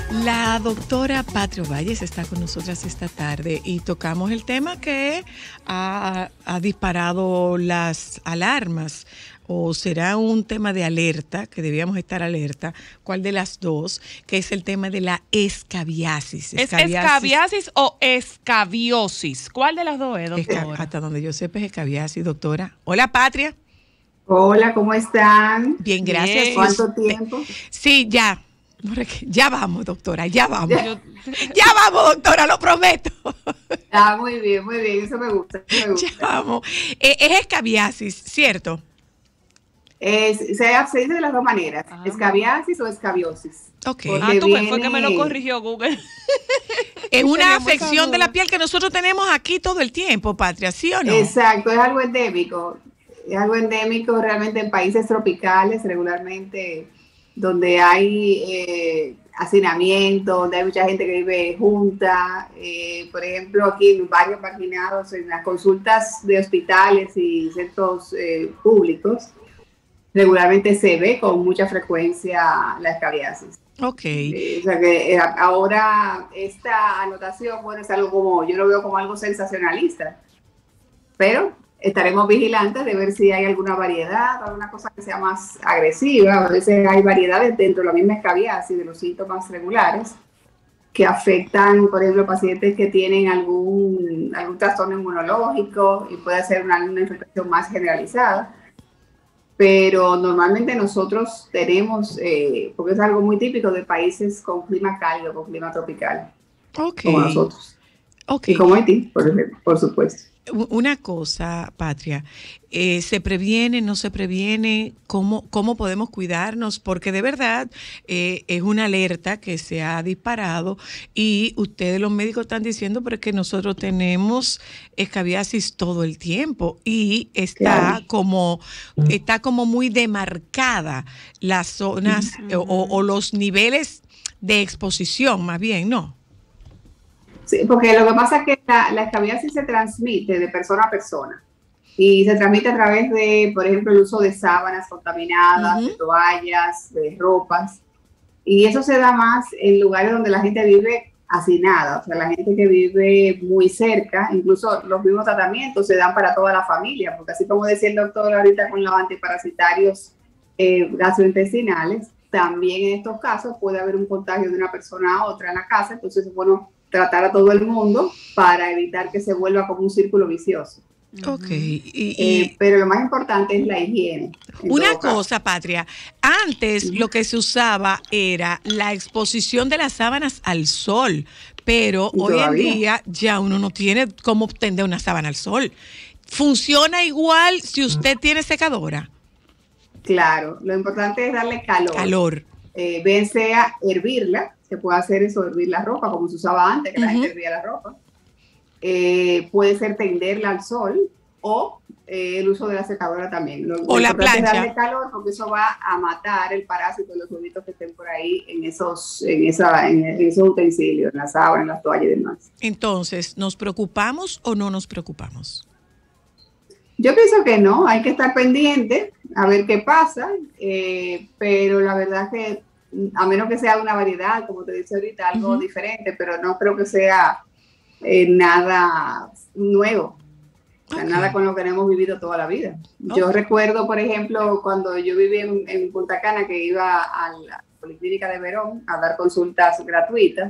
La doctora Patria Valles está con nosotras esta tarde y tocamos el tema que ha disparado las alarmas, o será un tema de alerta, que debíamos estar alerta, ¿cuál de las dos? Que es el tema de la escabiasis. ¿Es escabiasis o escabiosis? ¿Cuál de las dos es, doctora? Hasta donde yo sepa es escabiasis, doctora. Hola, Patria. Hola, ¿cómo están? Bien, gracias. Bien. ¿Cuánto tiempo? Sí, ya. Ya vamos, doctora, ya vamos. Ya vamos, doctora, lo prometo. Muy bien, eso me gusta. Ya vamos. Es escabiasis, ¿cierto? Se dice de las dos maneras, escabiasis o escabiosis. Ok. Fue que me lo corrigió Google. Es una afección de la piel que nosotros tenemos aquí todo el tiempo, Patria, ¿sí o no? Exacto, es algo endémico. Es algo endémico realmente en países tropicales, regularmente, donde hay hacinamiento, donde hay mucha gente que vive junta. Por ejemplo, aquí en barrios marginados, en las consultas de hospitales y centros públicos, regularmente se ve con mucha frecuencia la escabiasis. Ok. O sea que ahora esta anotación, bueno, es algo como, yo lo veo como algo sensacionalista, pero estaremos vigilantes de ver si hay alguna variedad, alguna cosa que sea más agresiva. A veces hay variedades dentro de la misma escabiasis, de los síntomas regulares, que afectan, por ejemplo, pacientes que tienen algún trastorno inmunológico y puede ser una infección más generalizada. Pero normalmente nosotros tenemos, porque es algo muy típico de países con clima cálido, con clima tropical, como nosotros. Okay. Y como Haití, por supuesto. Una cosa, Patria, ¿se previene, no se previene? ¿Cómo podemos cuidarnos? Porque de verdad es una alerta que se ha disparado y ustedes los médicos están diciendo pero es que nosotros tenemos escabiasis todo el tiempo y está como muy demarcada las zonas o los niveles de exposición, más bien, ¿no? Sí, porque lo que pasa es que la escabiasis se transmite de persona a persona y se transmite a través de, por ejemplo, el uso de sábanas contaminadas, de toallas, de ropas, y eso se da más en lugares donde la gente vive hacinada, o sea, la gente que vive muy cerca, incluso los mismos tratamientos se dan para toda la familia, porque así como decía el doctor ahorita con los antiparasitarios gastrointestinales, también en estos casos puede haber un contagio de una persona a otra en la casa, entonces es bueno tratar a todo el mundo para evitar que se vuelva como un círculo vicioso. Ok. Pero lo más importante es la higiene. Una cosa, Patria, antes lo que se usaba era la exposición de las sábanas al sol, pero hoy en día ya uno no tiene cómo tender una sábana al sol. ¿Funciona igual si usted tiene secadora? Claro, lo importante es darle calor. Calor. Bien sea hervirla, se puede hacer eso, hervir la ropa, como se usaba antes, que la gente hervía la ropa. Puede ser tenderla al sol o el uso de la secadora también. O la plancha. Es darle calor porque eso va a matar el parásito de los huevitos que estén por ahí en esos utensilios, en las sábanas, en las toallas y demás. Entonces, ¿nos preocupamos o no nos preocupamos? Yo pienso que no, hay que estar pendiente a ver qué pasa, pero la verdad es que a menos que sea una variedad, como te decía ahorita, algo diferente, pero no creo que sea nada nuevo, o sea, nada con lo que hemos vivido toda la vida. Yo recuerdo, por ejemplo, cuando yo viví en Punta Cana, que iba a la Policlínica de Verón a dar consultas gratuitas,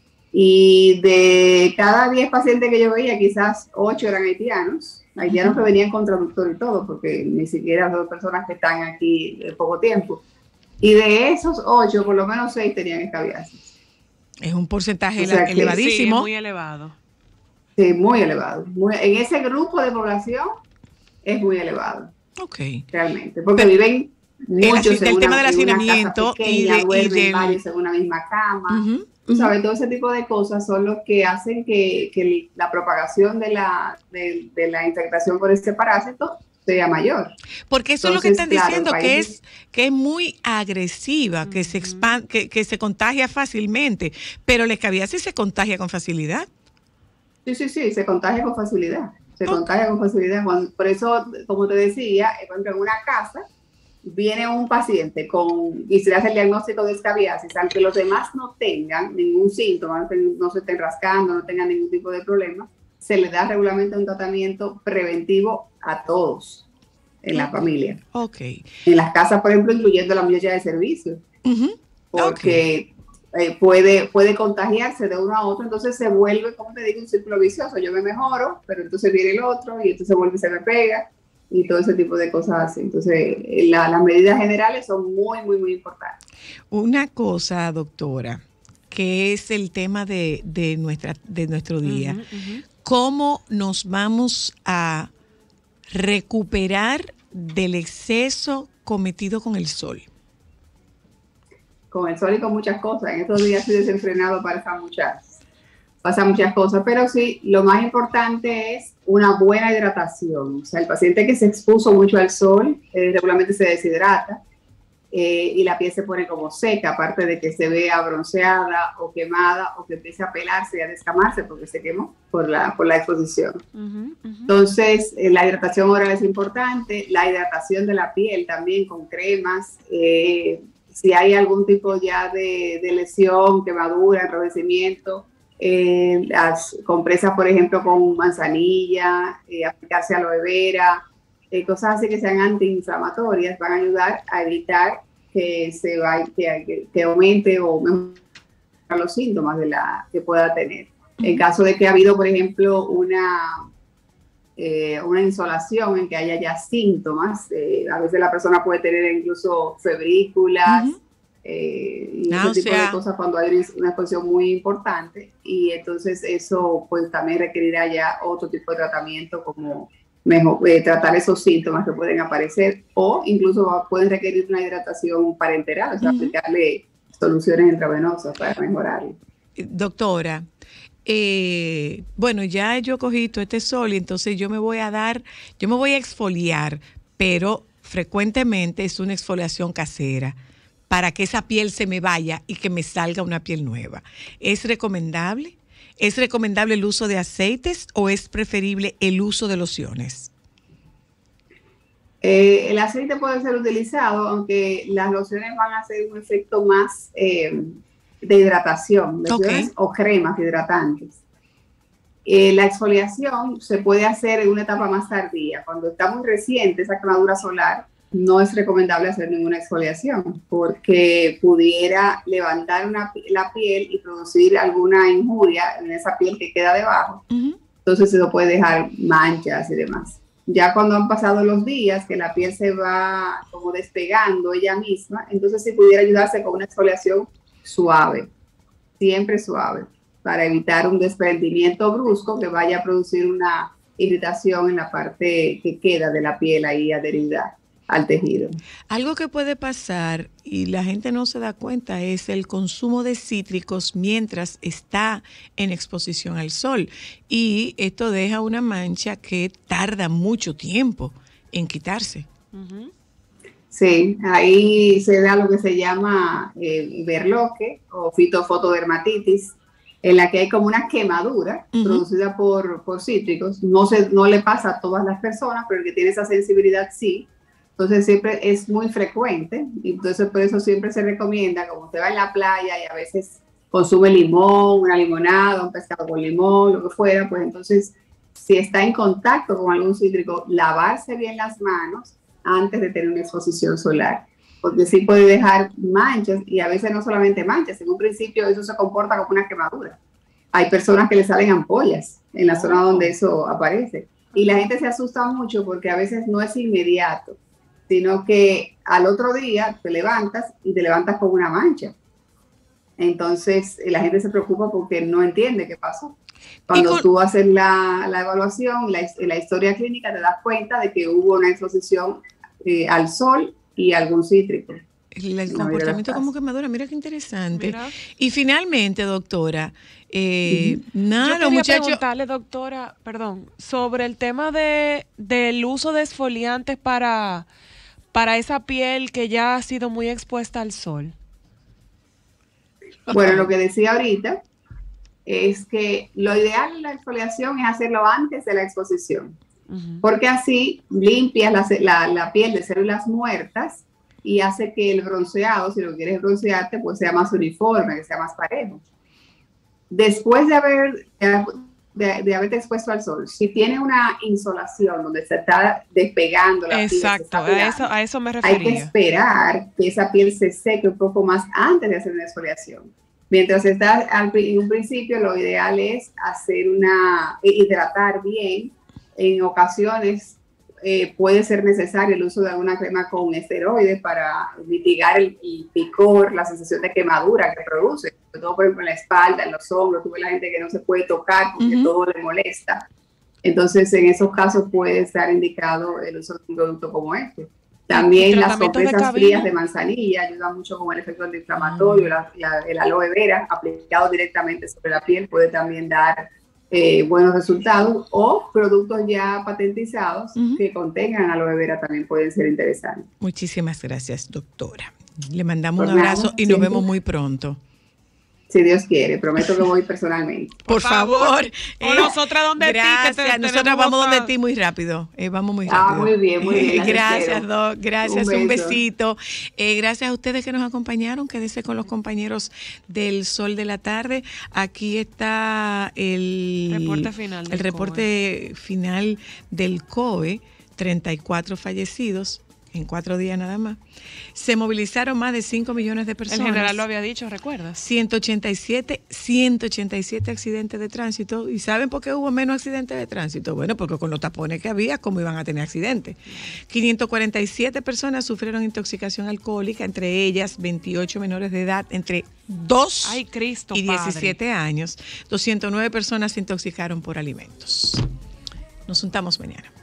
y de cada 10 pacientes que yo veía, quizás 8 eran haitianos que venían con traductor y todo, porque ni siquiera son personas que están aquí de poco tiempo. Y de esos 8, por lo menos 6 tenían escabiasis. Es un porcentaje elevadísimo. Sí, es muy elevado. Sí, muy elevado. En ese grupo de población es muy elevado. Ok. Realmente, porque viven muchos el tema del hacinamiento duermen varios en una misma cama. Tú sabes, todo ese tipo de cosas son los que hacen que la propagación de la infectación por este parásito sea mayor. Porque eso entonces, es lo que están diciendo, que es muy agresiva, que se expande, que se contagia fácilmente, pero la escabiasis se contagia con facilidad. Sí, se contagia con facilidad. Contagia con facilidad. Por eso, como te decía, por ejemplo, en una casa, viene un paciente y se le hace el diagnóstico de escabiasis, aunque los demás no tengan ningún síntoma, no se estén rascando, no tengan ningún tipo de problema, se le da regularmente un tratamiento preventivo a todos en la familia. Okay. En las casas, por ejemplo, incluyendo la muchacha de servicio, porque puede contagiarse de uno a otro, entonces se vuelve, como te digo, un círculo vicioso. Yo me mejoro, pero entonces viene el otro y entonces vuelve y se me pega y todo ese tipo de cosas así. Entonces, las medidas generales son muy, muy, muy importantes. Una cosa, doctora, que es el tema de nuestro día. ¿Cómo nos vamos a recuperar del exceso cometido con el sol? Con el sol y con muchas cosas. En estos días estoy desenfrenado para pasan muchas cosas, pero sí, lo más importante es una buena hidratación. O sea, el paciente que se expuso mucho al sol regularmente se deshidrata y la piel se pone como seca, aparte de que se vea bronceada o quemada o que empiece a pelarse y a descamarse porque se quemó por la exposición. Entonces, la hidratación oral es importante, la hidratación de la piel también con cremas, si hay algún tipo ya de lesión, quemadura, enrojecimiento, las compresas, por ejemplo, con manzanilla, aplicarse aloe vera, cosas así que sean antiinflamatorias van a ayudar a evitar que aumente o mejore los síntomas que pueda tener. En caso de que ha habido, por ejemplo, una insolación en que haya ya síntomas, a veces la persona puede tener incluso febrículas, y ese tipo de cosas cuando hay una exposición muy importante, y entonces eso pues también requerirá ya otro tipo de tratamiento como tratar esos síntomas que pueden aparecer, o incluso pueden requerir una hidratación parenteral, o sea, aplicarle soluciones intravenosas para mejorarlo. Doctora, bueno, ya yo cogí todo este sol y entonces yo me voy a exfoliar, pero frecuentemente es una exfoliación casera para que esa piel se me vaya y que me salga una piel nueva. ¿Es recomendable? ¿Es recomendable el uso de aceites o es preferible el uso de lociones? El aceite puede ser utilizado, aunque las lociones van a hacer un efecto más de hidratación, lociones o cremas hidratantes. La exfoliación se puede hacer en una etapa más tardía. Cuando está muy reciente esa quemadura solar, no es recomendable hacer ninguna exfoliación porque pudiera levantar la piel y producir alguna injuria en esa piel que queda debajo. Entonces eso puede dejar manchas y demás. Ya cuando han pasado los días, que la piel se va como despegando ella misma, entonces sí pudiera ayudarse con una exfoliación suave, siempre suave, para evitar un desprendimiento brusco que vaya a producir una irritación en la parte que queda de la piel ahí adherida al tejido. Algo que puede pasar y la gente no se da cuenta es el consumo de cítricos mientras está en exposición al sol, y esto deja una mancha que tarda mucho tiempo en quitarse. Sí, ahí se da lo que se llama berloque o fitofotodermatitis, en la que hay como una quemadura producida por cítricos. No le pasa a todas las personas, pero el que tiene esa sensibilidad sí. Entonces siempre es muy frecuente, entonces por eso siempre se recomienda, como usted va en la playa y a veces consume limón, una limonada, un pescado con limón, lo que fuera, pues entonces si está en contacto con algún cítrico, lavarse bien las manos antes de tener una exposición solar, porque sí puede dejar manchas, y a veces no solamente manchas, en un principio eso se comporta como una quemadura. Hay personas que le salen ampollas en la zona donde eso aparece, y la gente se asusta mucho porque a veces no es inmediato, sino que al otro día te levantas y te levantas con una mancha. Entonces la gente se preocupa porque no entiende qué pasó. Cuando tú haces la evaluación, la historia clínica, te das cuenta de que hubo una exposición al sol y algún cítrico. El comportamiento como quemadura, mira qué interesante. Mira. Y finalmente, doctora, yo quería preguntarle, doctora, sobre el tema del uso de exfoliantes para esa piel que ya ha sido muy expuesta al sol. Bueno, lo que decía ahorita es que lo ideal en la exfoliación es hacerlo antes de la exposición, porque así limpias la piel de células muertas y hace que el bronceado, si lo quieres broncearte, pues sea más uniforme, que sea más parejo. Después de haberte expuesto al sol, si tiene una insolación donde se está despegando la piel, a eso me refería. Hay que esperar que esa piel se seque un poco más antes de hacer una exfoliación. Mientras está en un principio, lo ideal es hidratar bien. En ocasiones puede ser necesario el uso de alguna crema con esteroides para mitigar el picor, la sensación de quemadura que produce, sobre todo por ejemplo en la espalda, en los hombros. Tú ves la gente que no se puede tocar porque todo le molesta. Entonces, en esos casos puede estar indicado el uso de un producto como este. También las compresas frías de manzanilla ayudan mucho con el efecto antiinflamatorio. El aloe vera aplicado directamente sobre la piel puede también dar buenos resultados, o productos ya patentizados que contengan aloe vera también pueden ser interesantes. Muchísimas gracias, doctora. Le mandamos un abrazo y nos vemos muy pronto. Si Dios quiere, prometo que voy personalmente. Por favor. O nosotras donde gracias. ti. Nosotras vamos donde ti muy rápido. Vamos muy rápido. Muy bien, muy bien. Gracias, Doc. Gracias, un besito. Gracias a ustedes que nos acompañaron. Quédese con los compañeros del Sol de la Tarde. Aquí está el reporte final del COE. 34 fallecidos en 4 días nada más. Se movilizaron más de 5 millones de personas. El general lo había dicho, ¿recuerdas? 187 accidentes de tránsito. ¿Y saben por qué hubo menos accidentes de tránsito? Bueno, porque con los tapones que había, ¿cómo iban a tener accidentes? 547 personas sufrieron intoxicación alcohólica, entre ellas 28 menores de edad, entre 2 y 17 años. 209 personas se intoxicaron por alimentos. Nos juntamos mañana.